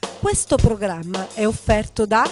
Questo programma è offerto da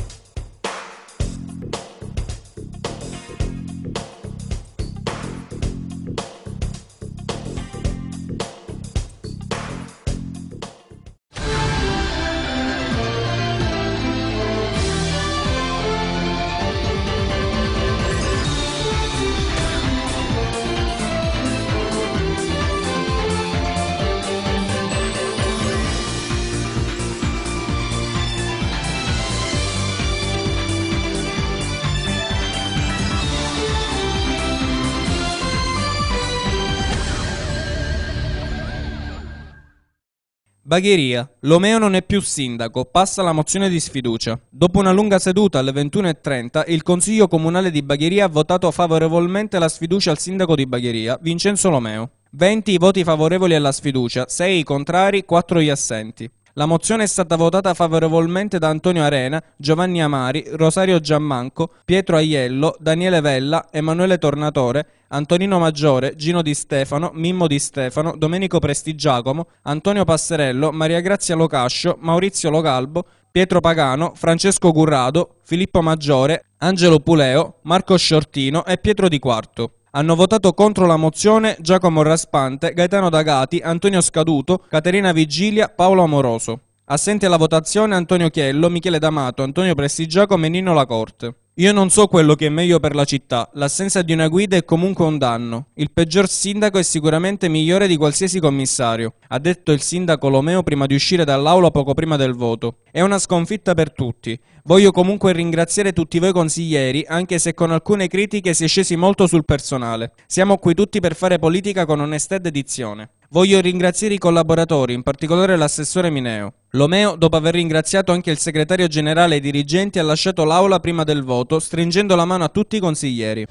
Bagheria. Lomeo non è più sindaco, passa la mozione di sfiducia. Dopo una lunga seduta alle 21:30, il Consiglio Comunale di Bagheria ha votato favorevolmente la sfiducia al sindaco di Bagheria, Vincenzo Lomeo. 20 i voti favorevoli alla sfiducia, 6 i contrari, 4 gli assenti. La mozione è stata votata favorevolmente da Antonio Arena, Giovanni Amari, Rosario Giammanco, Pietro Aiello, Daniele Vella, Emanuele Tornatore, Antonino Maggiore, Gino Di Stefano, Mimmo Di Stefano, Domenico Prestigiacomo, Antonio Passerello, Maria Grazia Locascio, Maurizio Logalbo, Pietro Pagano, Francesco Currado, Filippo Maggiore, Angelo Puleo, Marco Sciortino e Pietro Di Quarto. Hanno votato contro la mozione Giacomo Raspante, Gaetano D'Agati, Antonio Scaduto, Caterina Vigilia, Paolo Amoroso. Assenti alla votazione Antonio Chiello, Michele D'Amato, Antonio Prestigiacomo e Nino Lacorte. Io non so quello che è meglio per la città, l'assenza di una guida è comunque un danno. Il peggior sindaco è sicuramente migliore di qualsiasi commissario, ha detto il sindaco Lomeo prima di uscire dall'aula poco prima del voto. È una sconfitta per tutti. Voglio comunque ringraziare tutti voi consiglieri, anche se con alcune critiche si è scesi molto sul personale. Siamo qui tutti per fare politica con onestà e dedizione. Voglio ringraziare i collaboratori, in particolare l'assessore Mineo. Lomeo, dopo aver ringraziato anche il segretario generale e i dirigenti, ha lasciato l'aula prima del voto, stringendo la mano a tutti i consiglieri.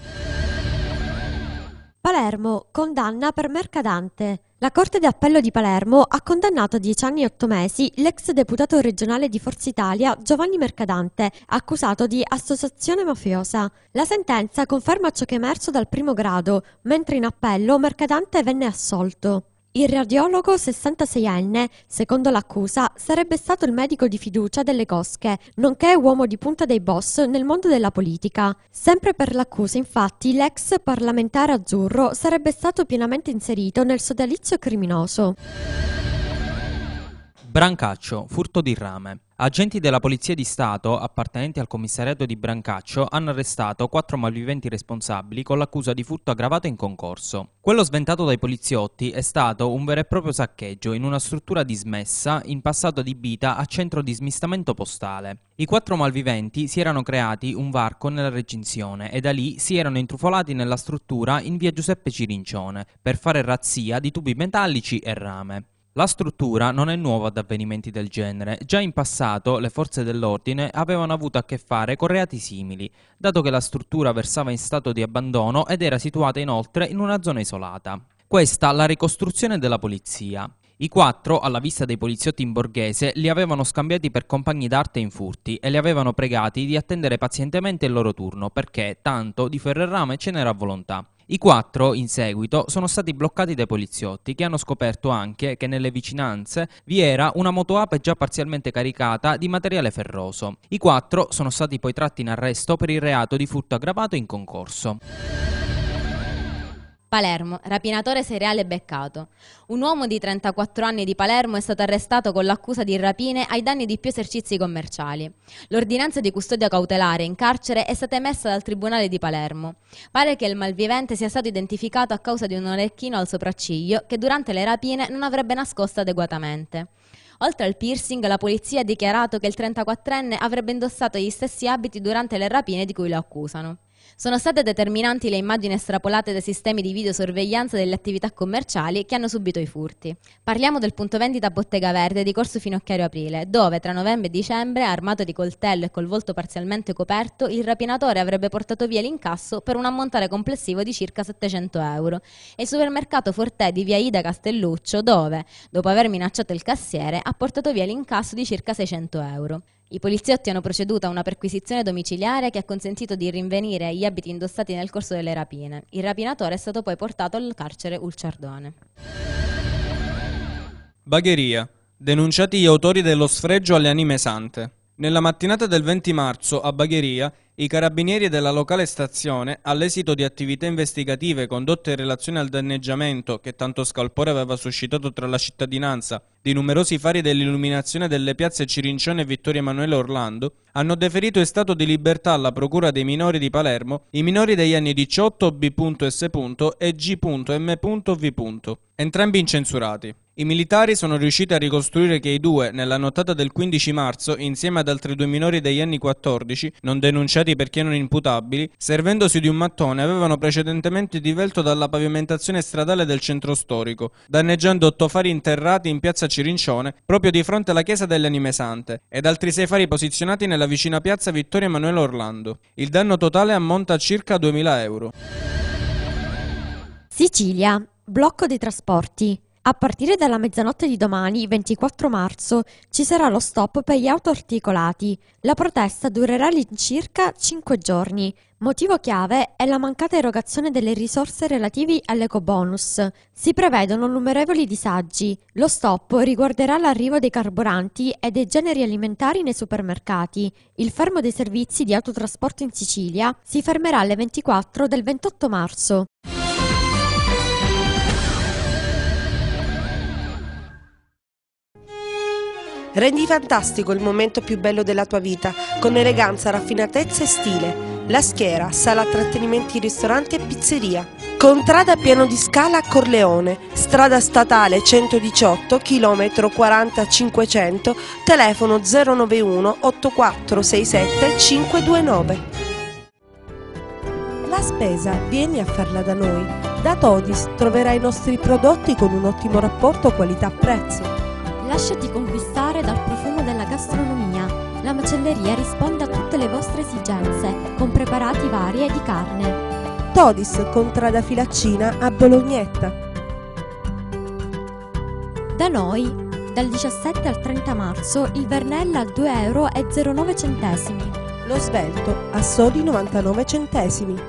Palermo, condanna per Mercadante. La Corte d'Appello di Palermo ha condannato a 10 anni e 8 mesi l'ex deputato regionale di Forza Italia Giovanni Mercadante, accusato di associazione mafiosa. La sentenza conferma ciò che è emerso dal primo grado, mentre in appello Mercadante venne assolto. Il radiologo 66enne, secondo l'accusa, sarebbe stato il medico di fiducia delle cosche, nonché uomo di punta dei boss nel mondo della politica. Sempre per l'accusa, infatti, l'ex parlamentare azzurro sarebbe stato pienamente inserito nel sodalizio criminoso. Brancaccio, furto di rame. Agenti della Polizia di Stato, appartenenti al commissariato di Brancaccio, hanno arrestato 4 malviventi responsabili con l'accusa di furto aggravato in concorso. Quello sventato dai poliziotti è stato un vero e proprio saccheggio in una struttura dismessa, in passato adibita a centro di smistamento postale. I 4 malviventi si erano creati un varco nella recinzione e da lì si erano intrufolati nella struttura in via Giuseppe Cirincione per fare razzia di tubi metallici e rame. La struttura non è nuova ad avvenimenti del genere, già in passato le forze dell'ordine avevano avuto a che fare con reati simili, dato che la struttura versava in stato di abbandono ed era situata inoltre in una zona isolata. Questa la ricostruzione della polizia. I 4, alla vista dei poliziotti in borghese, li avevano scambiati per compagni d'arte in furti e li avevano pregati di attendere pazientemente il loro turno perché, tanto, di ferro e rame ce n'era a volontà. I 4, in seguito, sono stati bloccati dai poliziotti che hanno scoperto anche che nelle vicinanze vi era una motoape già parzialmente caricata di materiale ferroso. I 4 sono stati poi tratti in arresto per il reato di furto aggravato in concorso. Palermo, rapinatore seriale beccato. Un uomo di 34 anni di Palermo è stato arrestato con l'accusa di rapine ai danni di più esercizi commerciali. L'ordinanza di custodia cautelare in carcere è stata emessa dal Tribunale di Palermo. Pare che il malvivente sia stato identificato a causa di un orecchino al sopracciglio che durante le rapine non avrebbe nascosto adeguatamente. Oltre al piercing, la polizia ha dichiarato che il 34enne avrebbe indossato gli stessi abiti durante le rapine di cui lo accusano. Sono state determinanti le immagini estrapolate dai sistemi di videosorveglianza delle attività commerciali che hanno subito i furti. Parliamo del punto vendita Bottega Verde di Corso Finocchiario Aprile, dove tra novembre e dicembre, armato di coltello e col volto parzialmente coperto, il rapinatore avrebbe portato via l'incasso per un ammontare complessivo di circa 700 euro. E il supermercato Fortè di via Ida Castelluccio, dove, dopo aver minacciato il cassiere, ha portato via l'incasso di circa 600 euro. I poliziotti hanno proceduto a una perquisizione domiciliare che ha consentito di rinvenire gli abiti indossati nel corso delle rapine. Il rapinatore è stato poi portato al carcere Ulciardone. Bagheria. Denunciati gli autori dello sfregio alle anime sante. Nella mattinata del 20 marzo, a Bagheria, i carabinieri della locale stazione, all'esito di attività investigative condotte in relazione al danneggiamento che tanto scalpore aveva suscitato tra la cittadinanza di numerosi fari dell'illuminazione delle piazze Cirincione e Vittorio Emanuele Orlando, hanno deferito in stato di libertà alla Procura dei minori di Palermo i minori degli anni 18 B.S. e G.M.V. Entrambi incensurati. I militari sono riusciti a ricostruire che i due, nella nottata del 15 marzo, insieme ad altri due minori degli anni 14, non denunciati perché non imputabili, servendosi di un mattone, avevano precedentemente divelto dalla pavimentazione stradale del centro storico, danneggiando 8 fari interrati in piazza Cirincione, proprio di fronte alla chiesa delle Anime Sante, ed altri 6 fari posizionati nella vicina piazza Vittorio Emanuele Orlando. Il danno totale ammonta a circa 2.000 euro. Sicilia, blocco dei trasporti. A partire dalla mezzanotte di domani, 24 marzo, ci sarà lo stop per gli autoarticolati. La protesta durerà all'incirca 5 giorni. Motivo chiave è la mancata erogazione delle risorse relativi all'ecobonus. Si prevedono innumerevoli disagi. Lo stop riguarderà l'arrivo dei carburanti e dei generi alimentari nei supermercati. Il fermo dei servizi di autotrasporto in Sicilia si fermerà alle 24 del 28 marzo. Rendi fantastico il momento più bello della tua vita, con eleganza, raffinatezza e stile. La Schiera, sala trattenimenti, ristorante e pizzeria. Contrada Piano di Scala a Corleone, strada statale 118, chilometro 40500, telefono 091 8467 529. La spesa, vieni a farla da noi. Da Todis troverai i nostri prodotti con un ottimo rapporto qualità-prezzo. Lasciati conquistare dal profumo della gastronomia. La macelleria risponde a tutte le vostre esigenze, con preparati vari e di carne. Todis, contrada Filaccina a Bolognetta. Da noi, dal 17 al 30 marzo, il Vernella a 2,09 euro. Lo svelto a soli 99 centesimi.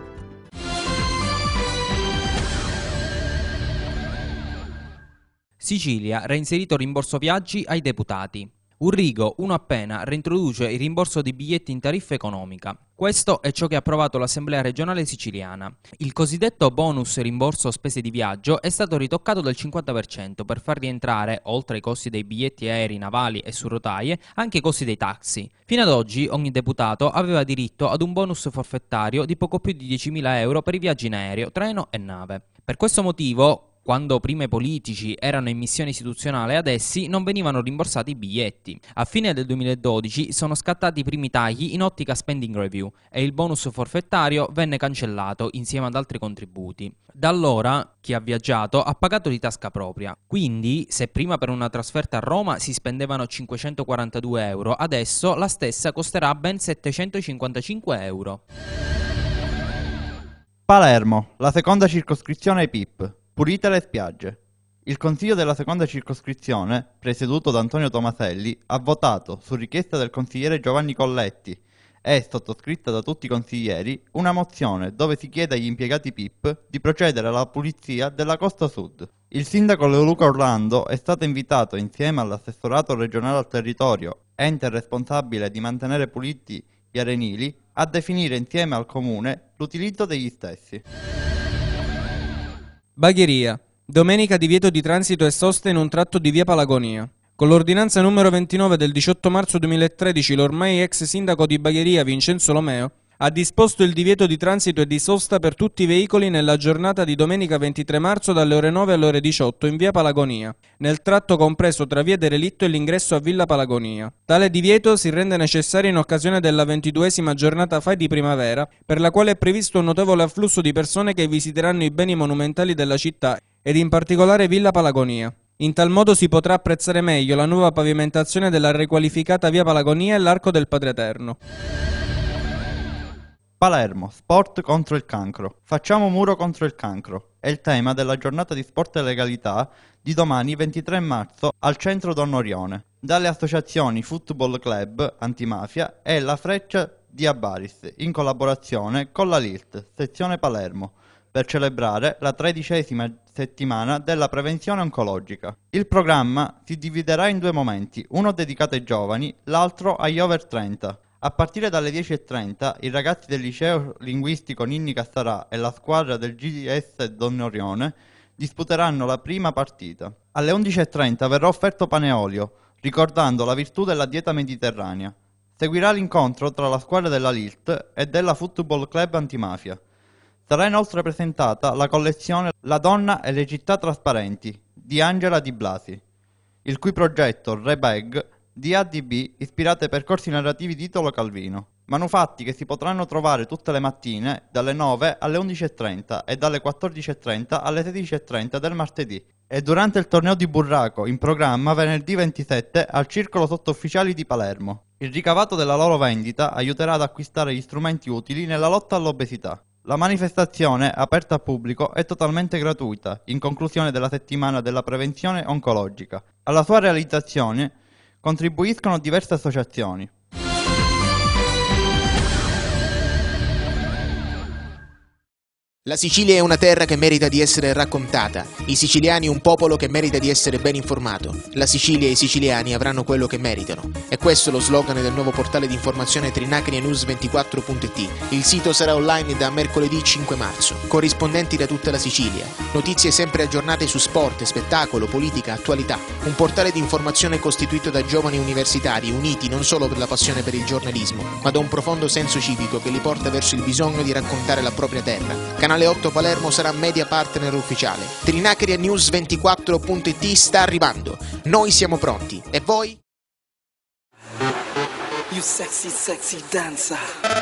Sicilia, reinserito rimborso viaggi ai deputati. Urrigo, uno appena, reintroduce il rimborso di biglietti in tariffa economica. Questo è ciò che ha approvato l'Assemblea regionale siciliana. Il cosiddetto bonus rimborso spese di viaggio è stato ritoccato del 50% per far rientrare, oltre ai costi dei biglietti aerei, navali e su rotaie, anche i costi dei taxi. Fino ad oggi ogni deputato aveva diritto ad un bonus forfettario di poco più di 10.000 euro per i viaggi in aereo, treno e nave. Per questo motivo, quando prima i politici erano in missione istituzionale, ad essi non venivano rimborsati i biglietti. A fine del 2012 sono scattati i primi tagli in ottica spending review e il bonus forfettario venne cancellato insieme ad altri contributi. Da allora chi ha viaggiato ha pagato di tasca propria. Quindi, se prima per una trasferta a Roma si spendevano 542 euro, adesso la stessa costerà ben 755 euro. Palermo, la seconda circoscrizione ai PIP. Pulite le spiagge. Il Consiglio della seconda circoscrizione, presieduto da Antonio Tomaselli, ha votato, su richiesta del consigliere Giovanni Colletti e sottoscritta da tutti i consiglieri, una mozione dove si chiede agli impiegati PIP di procedere alla pulizia della costa sud. Il sindaco Leoluca Orlando è stato invitato insieme all'assessorato regionale al territorio, ente responsabile di mantenere puliti gli arenili, a definire insieme al comune l'utilizzo degli stessi. Bagheria. Domenica divieto di transito e sosta in un tratto di via Palagonia. Con l'ordinanza numero 29 del 18 marzo 2013 l'ormai ex sindaco di Bagheria Vincenzo Lomeo ha disposto il divieto di transito e di sosta per tutti i veicoli nella giornata di domenica 23 marzo dalle ore 9 alle ore 18 in via Palagonia, nel tratto compreso tra via De Relitto e l'ingresso a Villa Palagonia. Tale divieto si rende necessario in occasione della 22esima giornata FAI di primavera, per la quale è previsto un notevole afflusso di persone che visiteranno i beni monumentali della città ed in particolare Villa Palagonia. In tal modo si potrà apprezzare meglio la nuova pavimentazione della riqualificata via Palagonia e l'Arco del Padre Eterno. Palermo, sport contro il cancro. Facciamo muro contro il cancro. È il tema della giornata di sport e legalità di domani 23 marzo al centro Don Orione, dalle associazioni Football Club Antimafia e La Freccia di Abaris, in collaborazione con la LIRT, sezione Palermo. per celebrare la 13ª settimana della prevenzione oncologica. Il programma si dividerà in due momenti, uno dedicato ai giovani, l'altro agli over 30. A partire dalle 10:30 i ragazzi del liceo linguistico Ninni Cassarà e la squadra del GS Donnorione disputeranno la prima partita. Alle 11:30 verrà offerto pane e olio, ricordando la virtù della dieta mediterranea. Seguirà l'incontro tra la squadra della LILT e della Football Club Antimafia. Sarà inoltre presentata la collezione La donna e le città trasparenti di Angela Di Blasi, il cui progetto Rebag di ADB ispirato ai percorsi narrativi di Italo Calvino. Manufatti che si potranno trovare tutte le mattine dalle 9 alle 11:30 e dalle 14:30 alle 16:30 del martedì. E durante il torneo di burraco in programma venerdì 27 al Circolo Sottufficiali di Palermo. Il ricavato della loro vendita aiuterà ad acquistare gli strumenti utili nella lotta all'obesità. La manifestazione, aperta al pubblico, è totalmente gratuita, in conclusione della settimana della prevenzione oncologica. Alla sua realizzazione contribuiscono diverse associazioni. La Sicilia è una terra che merita di essere raccontata, i siciliani un popolo che merita di essere ben informato. La Sicilia e i siciliani avranno quello che meritano. E questo è lo slogan del nuovo portale di informazione trinacria-news24.it. Il sito sarà online da mercoledì 5 marzo. Corrispondenti da tutta la Sicilia. Notizie sempre aggiornate su sport, spettacolo, politica, attualità. Un portale di informazione costituito da giovani universitari uniti non solo per la passione per il giornalismo, ma da un profondo senso civico che li porta verso il bisogno di raccontare la propria terra. Canale 8 Palermo sarà media partner ufficiale. Trinacria-news24.it sta arrivando. Noi siamo pronti. E voi? You sexy, sexy dancer.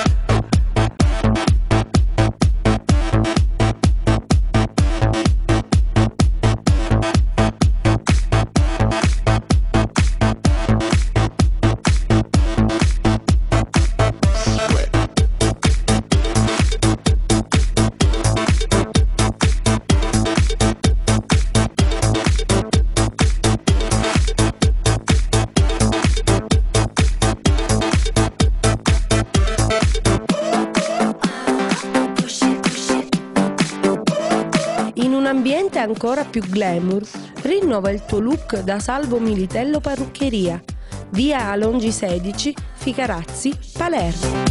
Ambiente ancora più glamour, rinnova il tuo look da Salvo Militello Parruccheria, via Alongi 16, Ficarazzi, Palermo.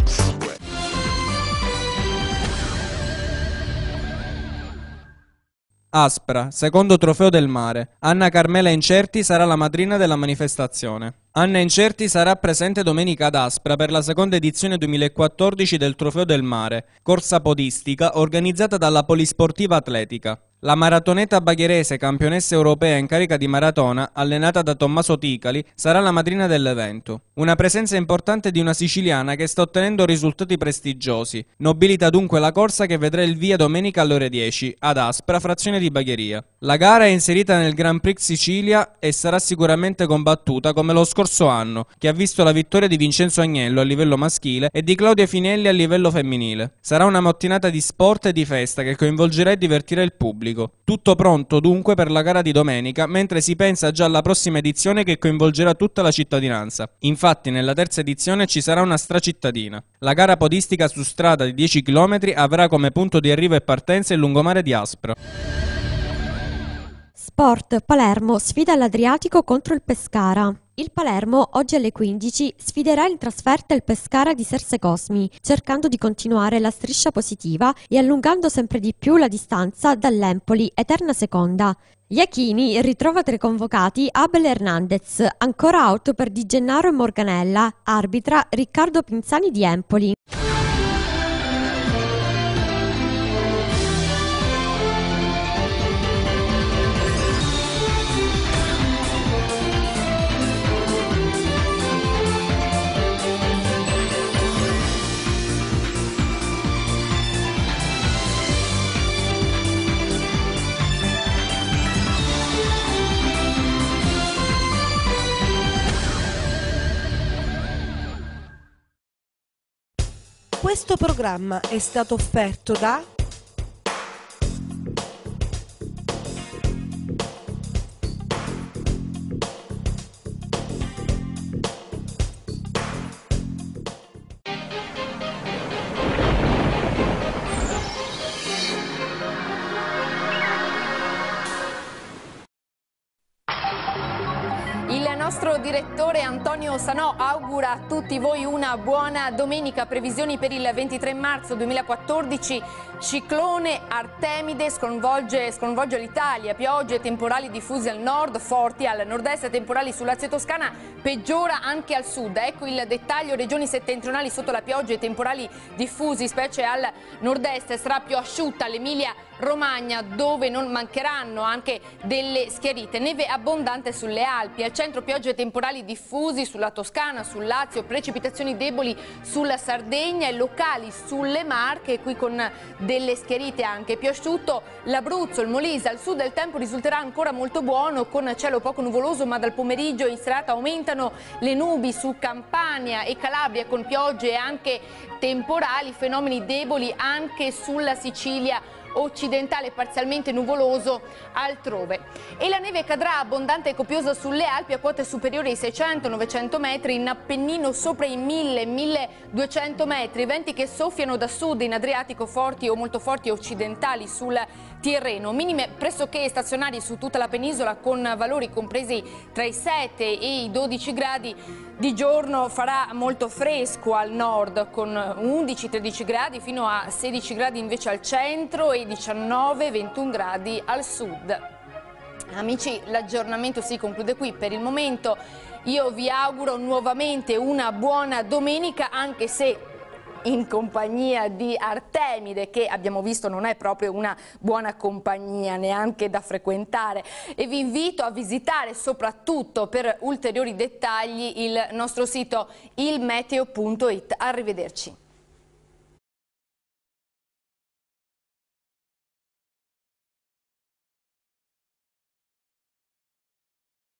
Aspra, secondo trofeo del mare. Anna Carmela Incerti sarà la madrina della manifestazione. Anna Incerti sarà presente domenica ad Aspra per la seconda edizione 2014 del Trofeo del Mare, corsa podistica organizzata dalla Polisportiva Atletica. La maratoneta bagherese campionessa europea in carica di maratona, allenata da Tommaso Ticali, sarà la madrina dell'evento. Una presenza importante di una siciliana che sta ottenendo risultati prestigiosi. Nobilita dunque la corsa che vedrà il via domenica alle ore 10 ad Aspra, frazione di Bagheria. La gara è inserita nel Grand Prix Sicilia e sarà sicuramente combattuta come lo scorso anno, che ha visto la vittoria di Vincenzo Agnello a livello maschile e di Claudia Finelli a livello femminile. Sarà una mattinata di sport e di festa che coinvolgerà e divertirà il pubblico. Tutto pronto dunque per la gara di domenica, mentre si pensa già alla prossima edizione che coinvolgerà tutta la cittadinanza. Infatti nella terza edizione ci sarà una stracittadina. La gara podistica su strada di 10 km avrà come punto di arrivo e partenza il lungomare di Aspra. Sport, Palermo sfida l'Adriatico contro il Pescara. Il Palermo oggi alle 15 sfiderà in trasferta il Pescara di Serse Cosmi, cercando di continuare la striscia positiva e allungando sempre di più la distanza dall'Empoli, eterna seconda. Gli Achini ritrova tra i convocati Abel Hernandez, ancora out per Di Gennaro e Morganella, arbitra Riccardo Pinzani di Empoli. Questo programma è stato offerto da Il nostro direttore Antonio Sanò augura a tutti voi una buona domenica. Previsioni per il 23 marzo 2014. Ciclone Artemide sconvolge l'Italia. Piogge e temporali diffusi al nord, forti al nord-est, temporali su Lazio e Toscana, peggiora anche al sud. Ecco il dettaglio: regioni settentrionali sotto la pioggia e temporali diffusi, specie al nord-est. Sarà più asciutta l'Emilia Romagna, dove non mancheranno anche delle schiarite. Neve abbondante sulle Alpi, al centro piogge e temporali diffusi sulla Toscana, sul Lazio, precipitazioni deboli sulla Sardegna e locali sulle Marche, qui con delle schiarite anche. Più asciutto l'Abruzzo, il Molise, al sud il tempo risulterà ancora molto buono con cielo poco nuvoloso, ma dal pomeriggio in serata aumentano le nubi su Campania e Calabria con piogge e anche temporali, fenomeni deboli anche sulla Sicilia occidentale, parzialmente nuvoloso altrove. E la neve cadrà abbondante e copiosa sulle Alpi a quote superiori ai 600-900 metri, in Appennino sopra i 1000-1200 metri, venti che soffiano da sud in Adriatico forti o molto forti occidentali sul Tirreno, minime pressoché stazionarie su tutta la penisola con valori compresi tra i 7 e i 12 gradi. Di giorno farà molto fresco al nord con 11-13 gradi fino a 16 gradi invece al centro e 19-21 gradi al sud. Amici, l'aggiornamento si conclude qui per il momento. Io vi auguro nuovamente una buona domenica, anche se in compagnia di Artemide, che abbiamo visto non è proprio una buona compagnia neanche da frequentare, e vi invito a visitare soprattutto per ulteriori dettagli il nostro sito ilmeteo.it. Arrivederci.